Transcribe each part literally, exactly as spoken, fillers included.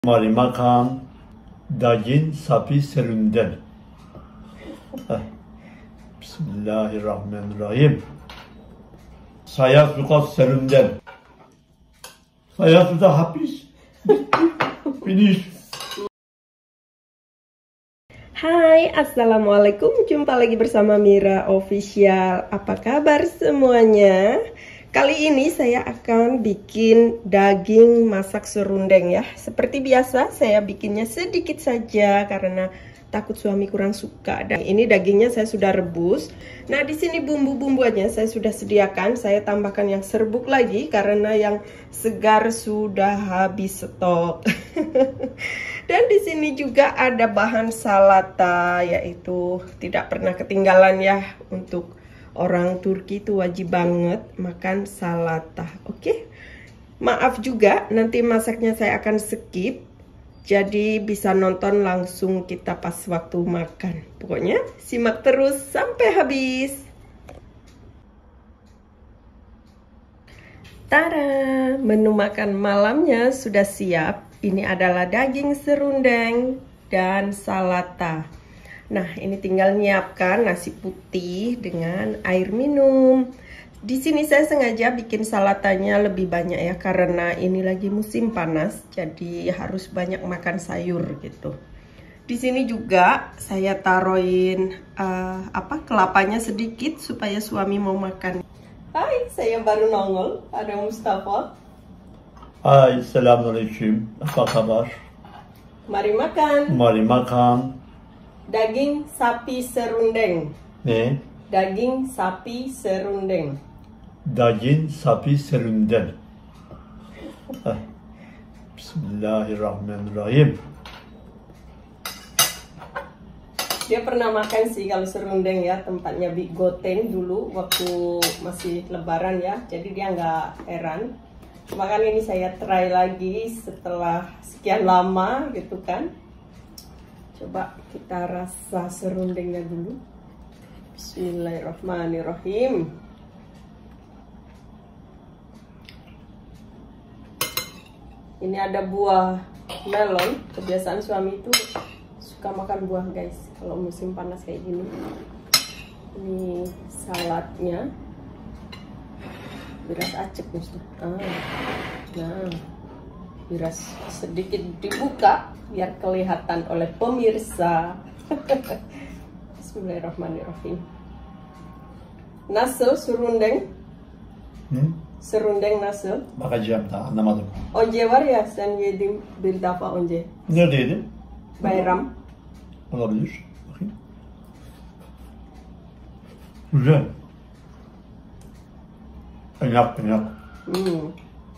Mari makan daging sapi serundeng. Eh, Bismillahirrahmanirrahim. Saya suka serundeng. Saya sudah habis. Finish. Hai, assalamualaikum. Jumpa lagi bersama Mira Official. Apa kabar semuanya? Kali ini saya akan bikin daging masak serundeng ya. Seperti biasa saya bikinnya sedikit saja karena takut suami kurang suka. Dan ini dagingnya saya sudah rebus. Nah, di sini bumbu-bumbuannya saya sudah sediakan. Saya tambahkan yang serbuk lagi karena yang segar sudah habis stok. Dan di sini juga ada bahan salata, yaitu tidak pernah ketinggalan ya, untuk orang Turki itu wajib banget makan salata. Oke, maaf juga nanti masaknya saya akan skip, jadi bisa nonton langsung kita pas waktu makan. Pokoknya simak terus sampai habis. Tada, menu makan malamnya sudah siap. Ini adalah daging serundeng dan salata. Nah, ini tinggal nyiapkan nasi putih dengan air minum. Di sini saya sengaja bikin salatanya lebih banyak ya, karena ini lagi musim panas, jadi harus banyak makan sayur gitu. Di sini juga saya taruhin uh, apa kelapanya sedikit supaya suami mau makan. Hai, saya baru nongol. Ada Mustafa. Hai, Selamünaleyküm. Apa kabar? Mari makan. Mari makan. Daging sapi serundeng. Ne? Daging sapi serundeng. Daging sapi serundeng. Eh, Bismillahirrahmanirrahim. Dia pernah makan sih kalau serundeng ya, tempatnya Big Goten dulu waktu masih lebaran ya, jadi dia nggak heran. Makanya ini saya try lagi setelah sekian lama gitu kan. Coba kita rasa serundengnya dulu. Bismillahirrahmanirrahim. Ini ada buah melon. Kebiasaan suami itu suka makan buah guys kalau musim panas kayak gini. Ini saladnya. Biras acek Ustaz. Ah. Nah, biras sedikit dibuka biar kelihatan oleh pemirsa. Bismillahirrahmanirrahim. Nasıl serundeng? Hmm? Serundeng nasıl? Bakacağım daha anlamadım. Once var ya, sen yedin bir defa önce. Neredeydi? Bayram. Olabilir. Bakayım. Güzel. Enak, enak. Hmm.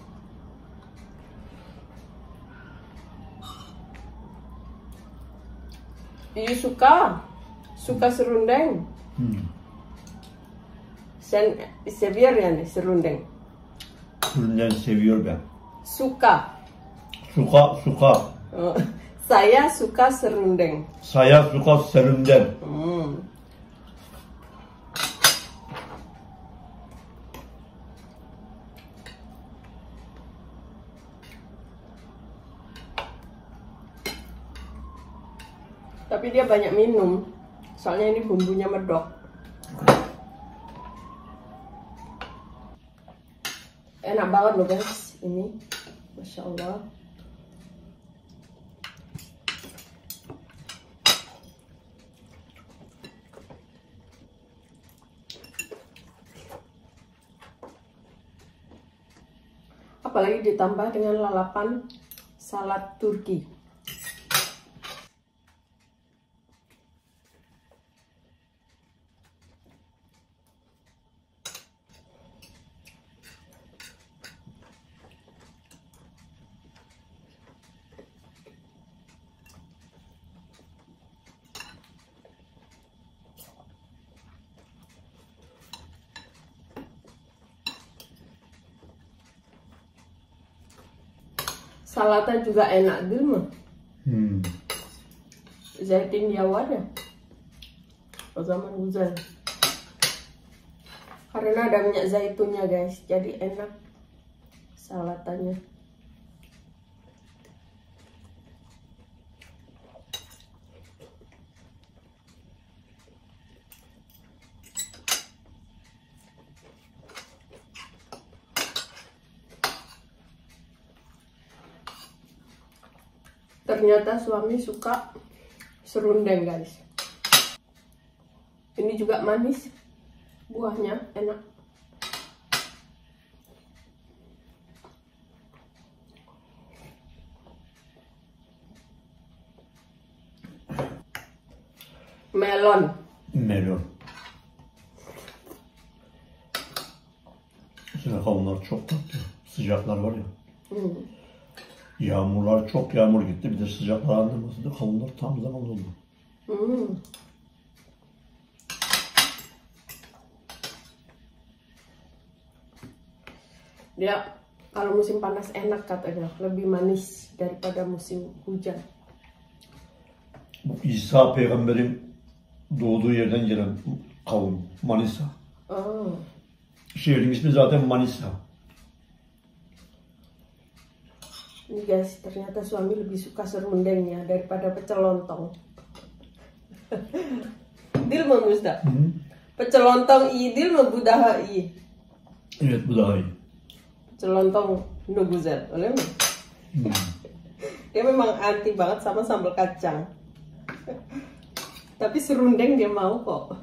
You suka? Suka serundeng? Hmm. Sen seviyor yani serundeng? Serundeng seviyor ben. Suka. Suka, suka. Oh, saya suka serundeng. Saya suka serundeng. Hmm. Tapi dia banyak minum, soalnya ini bumbunya medok. Enak banget loh guys, ini, masya Allah. Apalagi ditambah dengan lalapan salad Turki. Salata juga enak değil Hmm. Zeytinyağı var ya, o zaman güzel. Karena ada minyak zaitunnya guys, jadi enak salatanya. Ternyata suami suka serundeng, guys. Ini juga manis, buahnya enak. Melon. Melon. Mesela kavunlar çok tatlı. Sıcaklar var ya. Hmm. Yağmurlar çok yağmur gitti. Bir de sıcaklar andırmasında kavunlar tam zaman oldu. Hmm. Dia kalau musim panas enak katanya, lebih manis daripada musim hujan. Bu İsa peygamberin doğduğu yerden gelen kavun. Manisa. Oh. Şehrin ismi zaten Manisa. Ini guys, ternyata suami lebih suka serundengnya daripada pecel lontong. Dil mı Musta? Hı? Pecel lontong iyi değil mi? Bu daha iyi. Evet, bu daha iyi. Pecel lontong no güzel, oleh mi? Hmm. Dia memang anti banget sama sambal kacang. Tapi serundeng dia mau kok.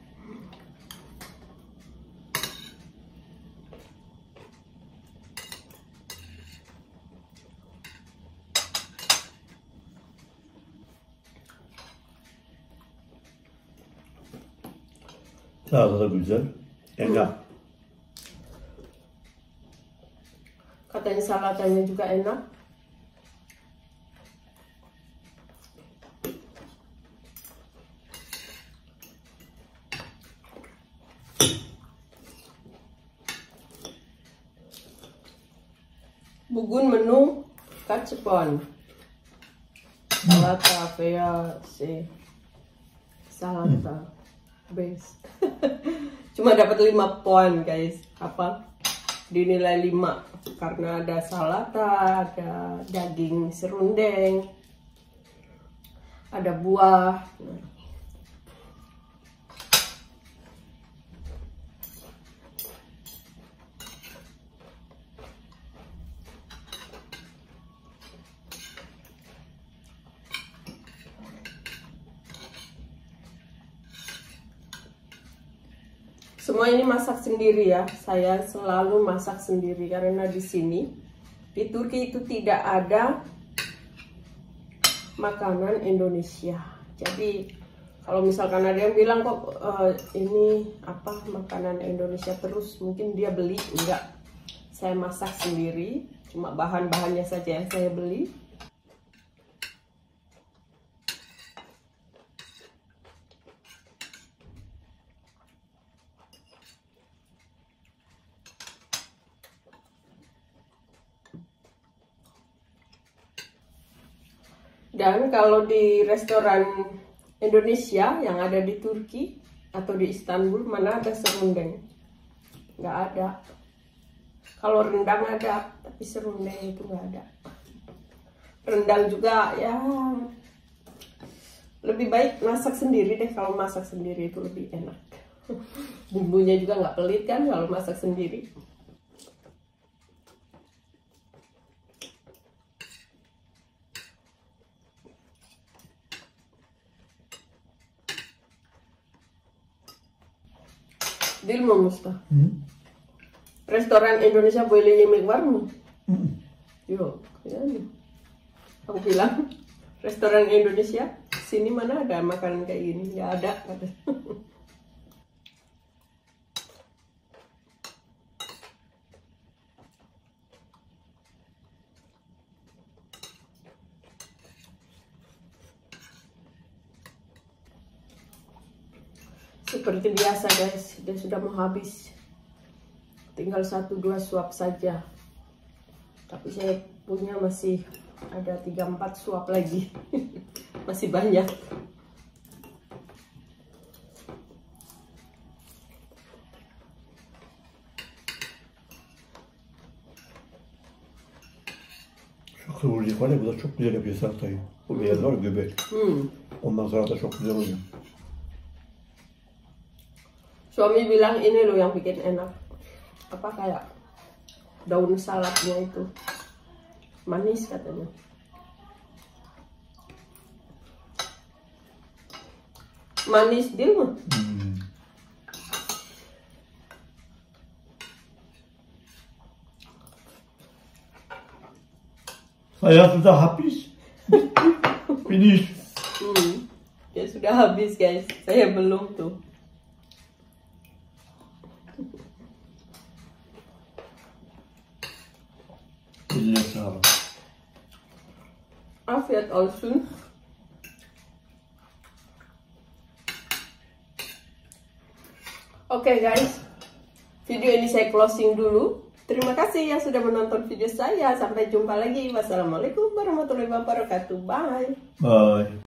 Tadı da güzel. Enak. Katanya saladanya juga enak. Bugün menu kacipon. Salata veya si salata base. Cuma dapat lima poin guys. Apa? Dinilai lima karena ada salata, ada daging serundeng, ada buah. Semua ini masak sendiri ya. Saya selalu masak sendiri karena di sini di Turki itu tidak ada makanan Indonesia. Jadi kalau misalkan ada yang bilang kok uh, ini apa makanan Indonesia terus, mungkin dia beli, enggak. Saya masak sendiri, cuma bahan-bahannya saja yang saya beli. Dan kalau di restoran Indonesia yang ada di Turki atau di Istanbul, mana ada serundeng? Nggak ada. Kalau rendang ada, tapi serundeng itu nggak ada. Rendang juga ya lebih baik masak sendiri deh. Kalau masak sendiri itu lebih enak. Bumbunya juga nggak pelit kan kalau masak sendiri. Dil mau Musta? Hmm? Restoran Indonesia boleh yemek var mı? Hmm. Yo, yani. Aku bilang restoran Indonesia sini mana ada makanan kayak gini? Ya ada, ada. Seperti biasa guys, dia sudah mau habis. Tinggal satu dua suap saja. Tapi saya punya masih ada tiga empat suap lagi. Masih banyak. Şu kıvırcık var ya, bu da çok güzel yapıyor salatayı. Bu beyaz var ya, göbek. Hmm. Ondan sonra da çok güzel oluyor. Suami bilang ini loh yang bikin enak. Apa kayak daun saladnya itu. Manis katanya. Manis dia mah. Hmm. Saya sudah habis. Finish. Hmm. Ya sudah habis guys. Saya belum tuh. Lecker. Afiyet olsun. Oke okay, guys, video ini saya closing dulu. Terima kasih yang sudah menonton video saya. Sampai jumpa lagi. Wassalamualaikum warahmatullahi wabarakatuh. Bye. Bye.